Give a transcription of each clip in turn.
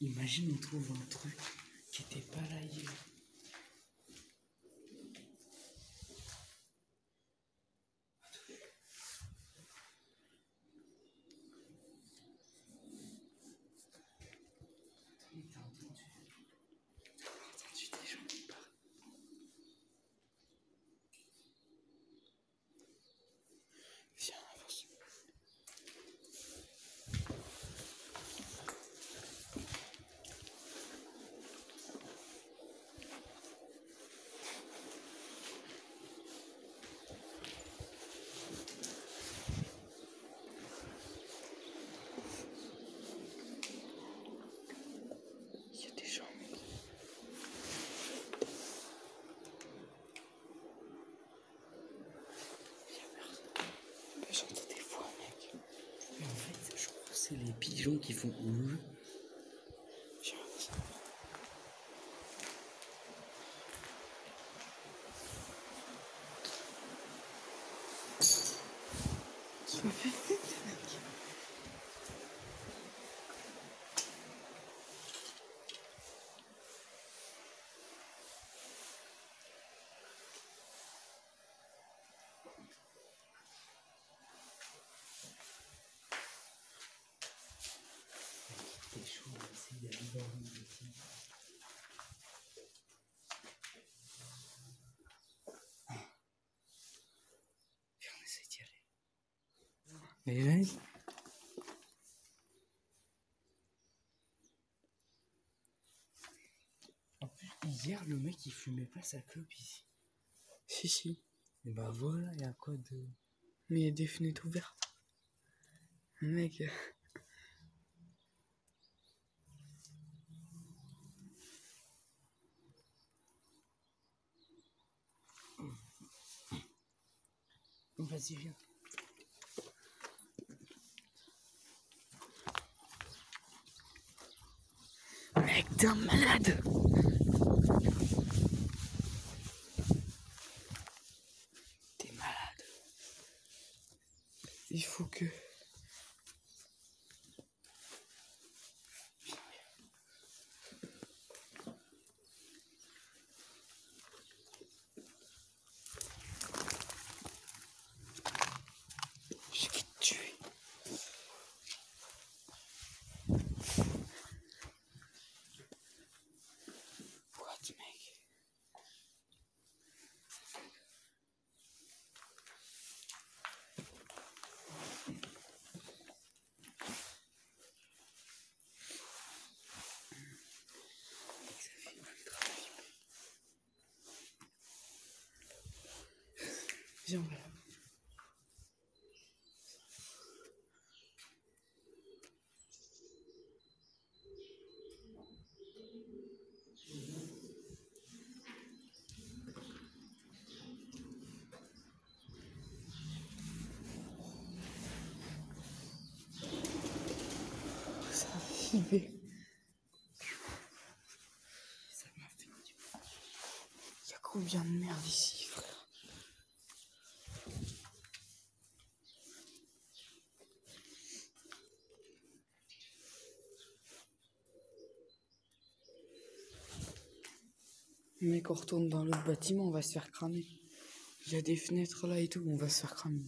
Imagine on trouve un truc qui était pas là hier. T'as entendu des gens qui parlent. Viens, avance. Il y a des gens, mec. Il y a personne. J'entends des voix, mec. Mais en fait, je crois que c'est les pigeons qui font ouh. Tu me fais vite, mec. T'es chaud, on va essayer d'aller voir une bêtise. Viens, on essaie d'y aller. Mais vas-y. En plus, hier, le mec, il fumait pas sa clope ici. Si. Et bah voilà, il y a quoi de... Mais il y a des fenêtres ouvertes. Mec... Vas-y, viens. Mec, t'es un malade. T'es malade. Il faut que... Je vais te tuer. What, mec? Ça fait ultra flipper. Viens, voilà. Ça m'a flipper. Ça m'a fait du mal. Il y a combien de merde ici, frère? Mec, on retourne dans l'autre bâtiment, on va se faire cramer. Il y a des fenêtres là et tout, on va se faire cramer.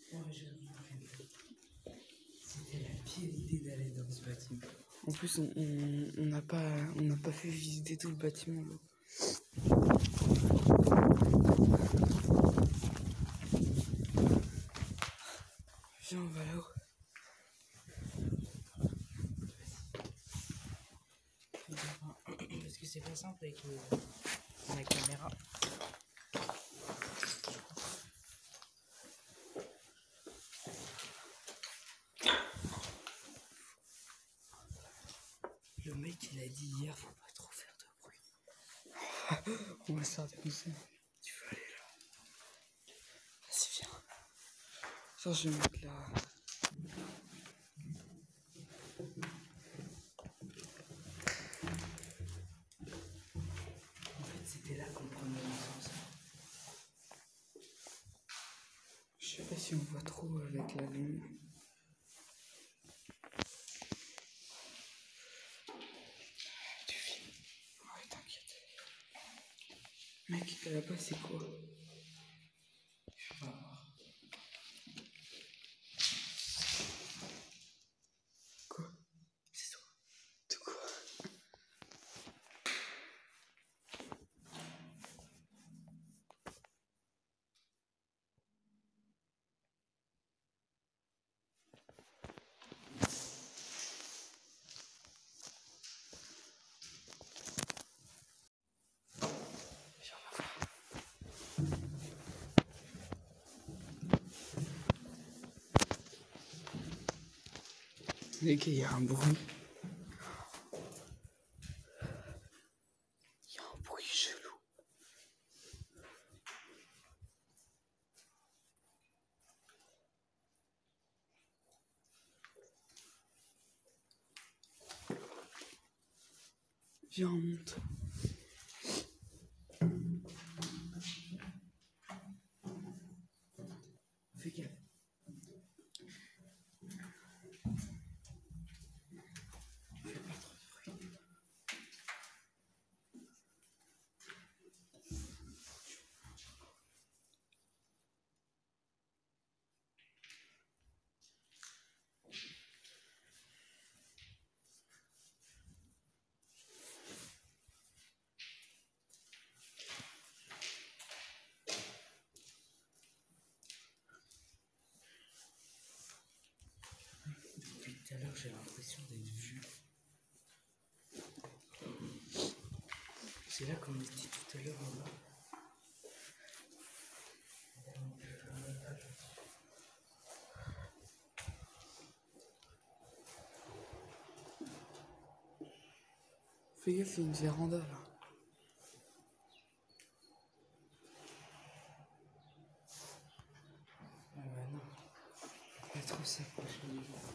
C'était la pire idée d'aller dans ce bâtiment. En plus, on n'a pas fait visiter tout le bâtiment là. Viens, on va là-haut. Parce que c'est pas simple avec la caméra. Le mec il a dit hier faut pas trop faire de bruit. On va sortir comme ça. Tu veux aller là? Vas-y viens. Ça je vais mettre là. En fait c'était là qu'on prenait l'essence. Je sais pas si on voit trop avec la lumière. Mec, là-bas, c'est quoi? Je vais pas voir. Quoi? C'est toi? De quoi? Les gars, il y a un bruit. Il y a un bruit chelou. Viens, on monte. Fais gaffe. Fais pas trop de bruit. Depuis tout à l'heure, j'ai l'impression d'être vu. C'est là qu'on était tout à l'heure en bas. Fais gaffe, il y a une véranda là. Ah bah non. Pas trop s'approcher des gens.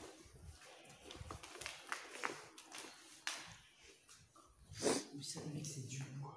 Mais ça, mec, c'est du bois.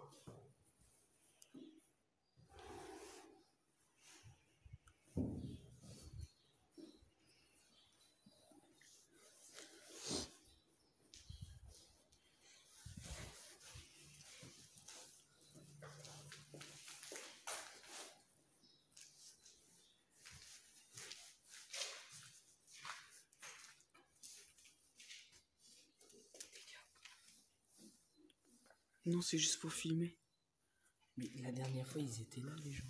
Non, c'est juste pour filmer. Mais la dernière fois, ils étaient là, les gens.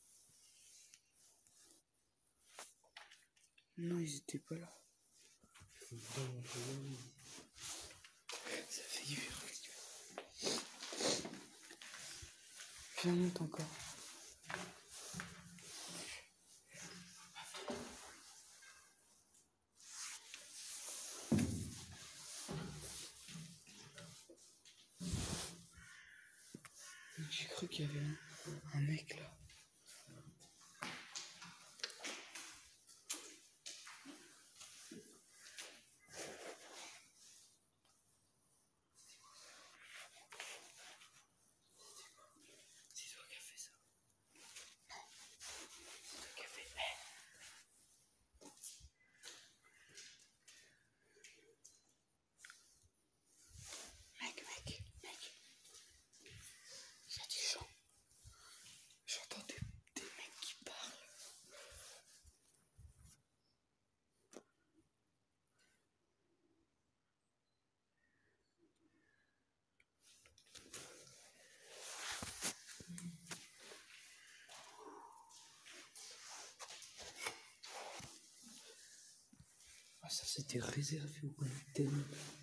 Non, ils étaient pas là. Ça fait hyper. Viens, monte encore. J'ai cru qu'il y avait un mec là. C'est toi qui as fait ça. C'est toi qui as fait. Mec. Il y a des gens. J'entends des mecs qui parlent. Ah, ça c'était réservé au gluten.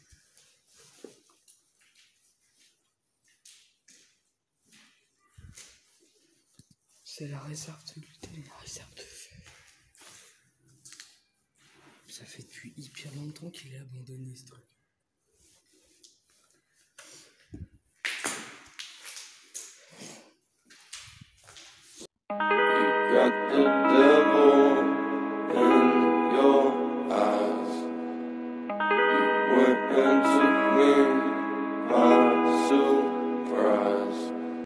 C'est la réserve de gluten, la réserve de feu. Ça fait depuis hyper longtemps qu'il est abandonné ce truc.